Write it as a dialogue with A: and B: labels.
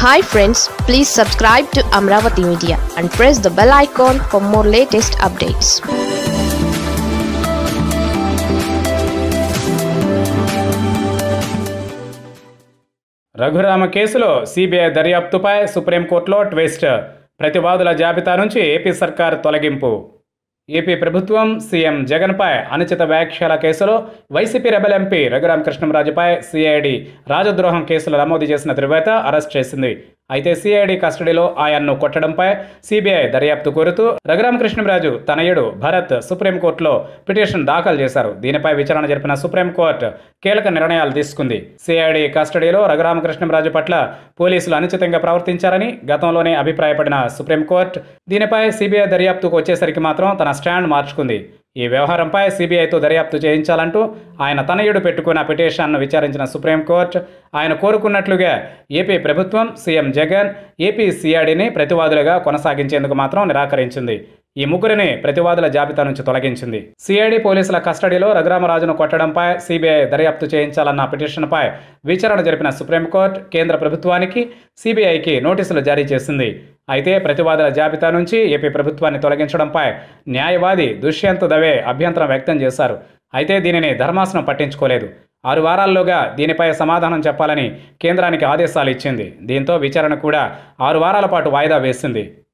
A: Hi friends, please subscribe to Amravati Media and press the bell icon for more latest updates.
B: Raghurama కేసులో CBI దర్యాప్తుపై సుప్రీంకోర్టులో twist. ప్రతివాదుల జాబితా నుంచి AP సర్కార్ తొలగింపు. AP ప్రభుత్వం సీఎం జగన్పై అనుచిత వ్యాఖ్యల కేసులో వైసీపీ రెబెల్ ఎంపీ రఘురామకృష్ణంరాజుపై సిఐడి రాజద్రోహం కేసులు నమోదు చేసిన తరువాత అరెస్ట్ చేసింది. అయితే సిఐడి కస్టడీలో ఆయన్ను కొట్టడంపై సిబిఐ దర్యాప్తు కోరుతూ రఘురామకృష్ణంరాజు తనయుడు భరత్ సుప్రీంకోర్టులో పిటిషన్ దాఖలు చేశారు. దీనిపై విచారణ జరిపిన సుప్రీంకోర్టు కీలక నిర్ణయాలు తీసుకుంది. సిఐడి కస్టడీలో రఘురామకృష్ణంరాజు పట్ల పోలీసులు అనుచితంగా ప్రవర్తించారని గతంలోనే అభిప్రాయపడిన సుప్రీంకోర్టు దీనిపై సిబిఐ దర్యాప్తుకు వచ్చేసరికి మాత్రం తన స్టాండ్ మార్చుకుంది. ఈ వ్యవహారంపై సిబిఐతో దర్యాప్తు చేయించాలంటూ ఆయన తనయుడు పెట్టుకున్న పిటిషన్ను విచారించిన సుప్రీంకోర్టు ఆయన కోరుకున్నట్లుగా ఏపీ ప్రభుత్వం, సీఎం జగన్, ఏపీ సిఐడిని ప్రతివాదులుగా కొనసాగించేందుకు మాత్రం నిరాకరించింది. ఈ ముగ్గురిని ప్రతివాదుల జాబితా నుంచి తొలగించింది. సిఐడి పోలీసుల కస్టడీలో రఘురామరాజును కొట్టడంపై సిబిఐ దర్యాప్తు చేయించాలన్న పిటిషన్పై విచారణ జరిపిన సుప్రీంకోర్టు కేంద్ర ప్రభుత్వానికి, సిబిఐకి నోటీసులు జారీ చేసింది. అయితే ప్రతివాదుల జాబితా నుంచి ఏపీ ప్రభుత్వాన్ని తొలగించడంపై న్యాయవాది దుష్యంత్ దవే అభ్యంతరం వ్యక్తం చేశారు. అయితే దీనిని ధర్మాసనం పట్టించుకోలేదు. 6 వారాల్లోగా దీనిపై సమాధానం చెప్పాలని కేంద్రానికి ఆదేశాలు ఇచ్చింది. దీంతో విచారణ కూడా 6 వారాల పాటు వాయిదా వేసింది.